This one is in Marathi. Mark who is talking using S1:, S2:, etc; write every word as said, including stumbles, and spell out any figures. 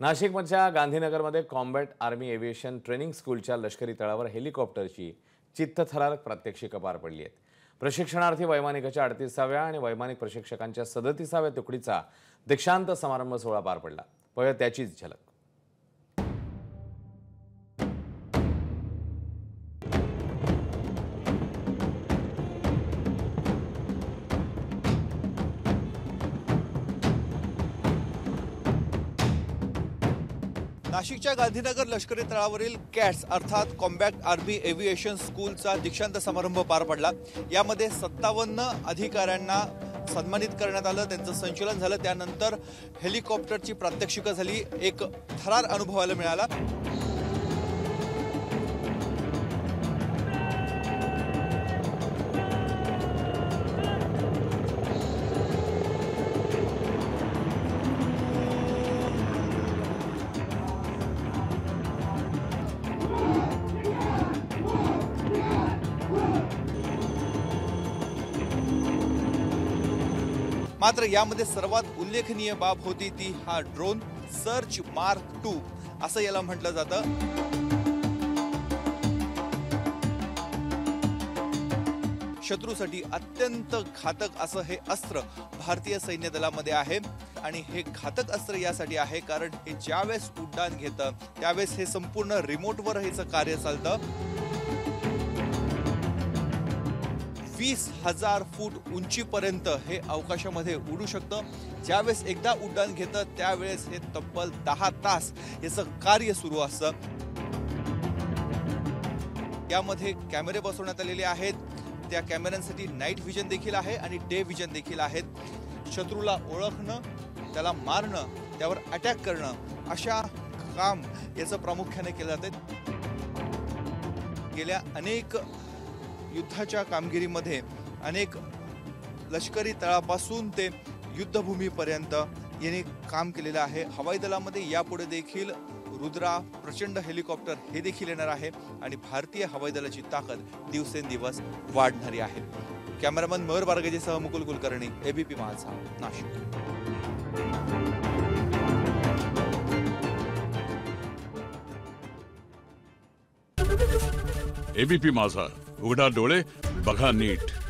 S1: नाशिकमधल्या गांधीनगरमध्ये कॉम्बॅट आर्मी एव्हिएशन ट्रेनिंग स्कूलच्या लष्करी तळावर हेलिकॉप्टरची चित्तथरारक प्रात्यक्षिकं पार पडली आहेत। प्रशिक्षणार्थी वैमानिकाच्या अडतीसाव्या आणि वैमानिक प्रशिक्षकांच्या सदतीसाव्या तुकडीचा दीक्षांत समारंभ सोहळा पार पडला। पहिले त्याचीच झलक।
S2: नाशिकच्या गांधीनगर लष्करी तळावरील कॅट्स अर्थात कॉम्बॅक्ट आर्मी एव्हिएशन स्कूलचा दीक्षांत समारंभ पार पडला। यामध्ये सत्तावन्न अधिकाऱ्यांना सन्मानित करण्यात आलं, त्यांचं संचलन झालं। त्यानंतर हेलिकॉप्टरची प्रात्यक्षिकं झाली, एक थरार अनुभवायला मिळाला। मात्र यामध्ये सर्वात उल्लेखनीय बाब होती ती हा ड्रोन सर्च मार्क टू असं याला म्हटलं जातं। शत्रूसाठी अत्यंत घातक असं हे अस्त्र भारतीय सैन्य दलामध्ये आहे आणि हे घातक अस्त्र यासाठी आहे कारण हे ज्यावेळेस उड्डाण घेतं त्यावेळेस हे संपूर्ण रिमोटवर हेचं कार्य चालतं। वीस हजार फूट उंचीपर्यंत हे अवकाशामध्ये उडू शकतं। ज्यावेळेस एकदा उड्डाण घेतं त्यावेळेस हे तब्बल दहा तास याचं कार्य सुरू असतं। यामध्ये कॅमेरे बसवण्यात आलेले आहेत, त्या कॅमेऱ्यांसाठी नाईट व्हिजन देखील आहे आणि डे व्हिजन देखील आहेत। शत्रूला ओळखणं, त्याला मारणं, त्यावर अटॅक करणं अशा काम याचं प्रामुख्याने केलं जातं। गेल्या अनेक युद्धाच्या कामगिरीमध्ये अनेक लष्करी तळापासून ते युद्धभूमीपर्यंत याने काम केलेलं आहे। हवाई दलामध्ये यापुढे देखील रुद्रा प्रचंड हेलिकॉप्टर हे देखील येणार आहे आणि भारतीय हवाई दलाची ताकद दिवसेंदिवस वाढणारी आहे। कॅमेरामन मयूर बारगेसह मुकुल कुलकर्णी, एबीपी माझा, नाशिक।
S3: एबीपी माझा, उघडा डोळे बघा नीट।